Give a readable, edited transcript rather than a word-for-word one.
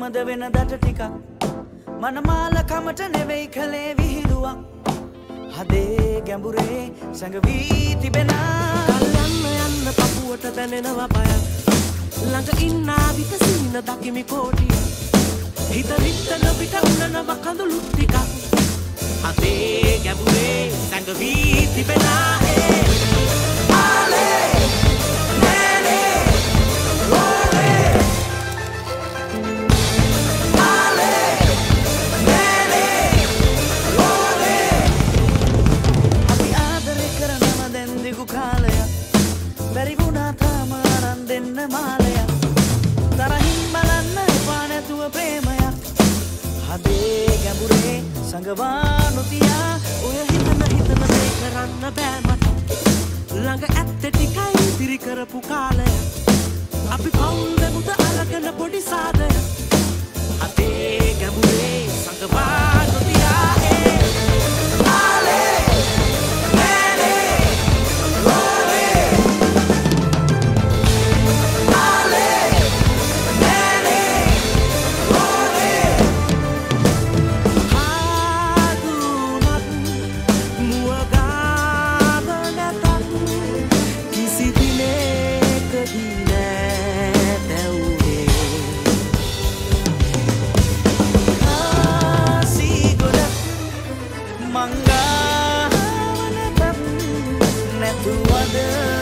කොහොමද වෙනදට ටිකක් මනමාල කමට නෙවෙයි කලේ විහිළුවක් හදේ ගැඹුරේ සැඟවී තිබෙන කල්යන්න යන්න පපුවට දැනෙනවා බය ළඟ ඉන්නා විට සීන දකිමි කෝටිය හිත විත්තන පිට උනනව කඳුළු ටිකක් හදේ ගැඹුරේ සැඟවී තිබෙන සංගවානු තියා ඔය හිතන දේ කරන්න බෑ මට ළඟ ඇත්තේ ටිකයි දිරි කරපු කාලය අපි පවුල් දෙමුද අරගෙන පොඩි සාදය අතේ ගැඹුරේ සංගවානු තියා මංගාවනතම් නැතුවද